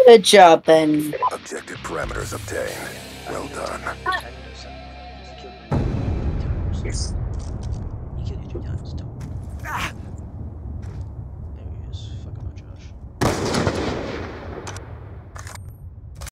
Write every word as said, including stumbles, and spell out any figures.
Good job, then. Objective parameters obtained. Well done. İki, üç, dört.